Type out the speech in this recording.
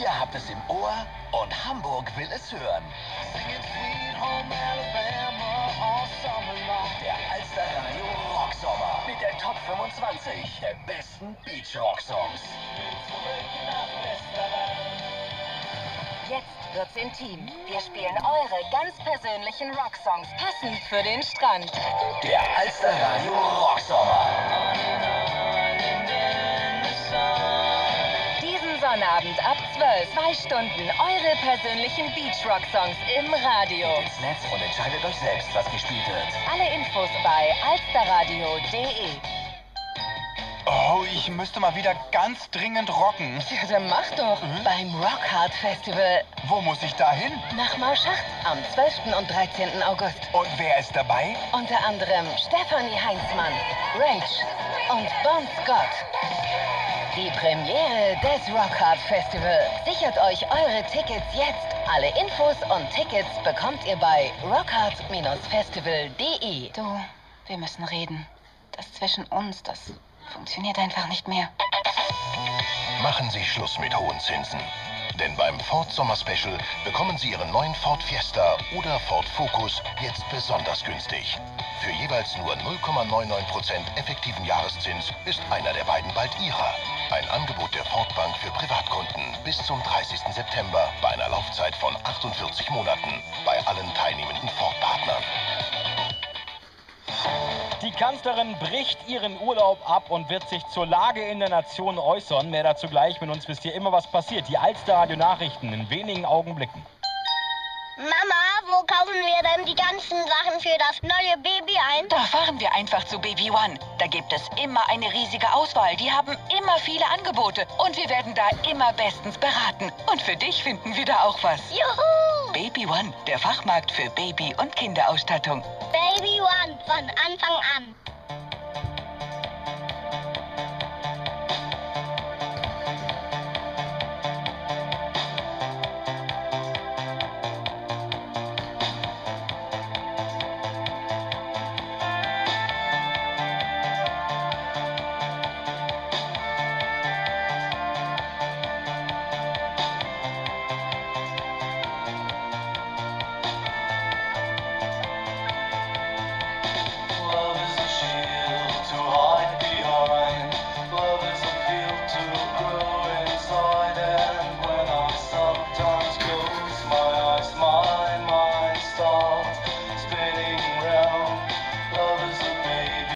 Ihr habt es im Ohr und Hamburg will es hören. Der Alster Radio Rocksommer mit der Top 25 der besten Beach-Rock-Songs. Jetzt wird's intim. Wir spielen eure ganz persönlichen Rocksongs, passend für den Strand. Der Alster Radio Rocksommer. Diesen Sonnabend ab 12, 2 Stunden, eure persönlichen Beach-Rock-Songs im Radio. Geht ins Netz und entscheidet euch selbst, was gespielt wird. Alle Infos bei alsterradio.de. Oh, ich müsste mal wieder ganz dringend rocken. Ja, dann mach doch. Beim Rockhard Festival. Wo muss ich da hin? Nach Mauschacht am 12. und 13. August. Und wer ist dabei? Unter anderem Stefanie Heinzmann, Rage und Bon Scott. Die Premiere des Rockhard Festival. Sichert euch eure Tickets jetzt. Alle Infos und Tickets bekommt ihr bei rockhard-festival.de. Du, wir müssen reden. Das zwischen uns, das funktioniert einfach nicht mehr. Machen Sie Schluss mit hohen Zinsen. Denn beim Ford Sommer Special bekommen Sie Ihren neuen Ford Fiesta oder Ford Focus jetzt besonders günstig. Für jeweils nur 0,99% effektiven Jahreszins ist einer der beiden bald Ihrer. Ein Angebot der Ford Bank für Privatkunden bis zum 30. September bei einer Laufzeit von 48 Monaten bei allen teilnehmenden Ford-Partnern. Die Kanzlerin bricht ihren Urlaub ab und wird sich zur Lage in der Nation äußern. Mehr dazu gleich. Mit uns wisst ihr immer, was passiert. Die Alster Radio Nachrichten in wenigen Augenblicken. Mama, wo kaufen wir denn die ganzen Sachen für das neue Baby ein? Da fahren wir einfach zu Baby One. Da gibt es immer eine riesige Auswahl. Die haben immer viele Angebote. Und wir werden da immer bestens beraten. Und für dich finden wir da auch was. Juhu! Baby One, der Fachmarkt für Baby- und Kinderausstattung. Baby One von Anfang an.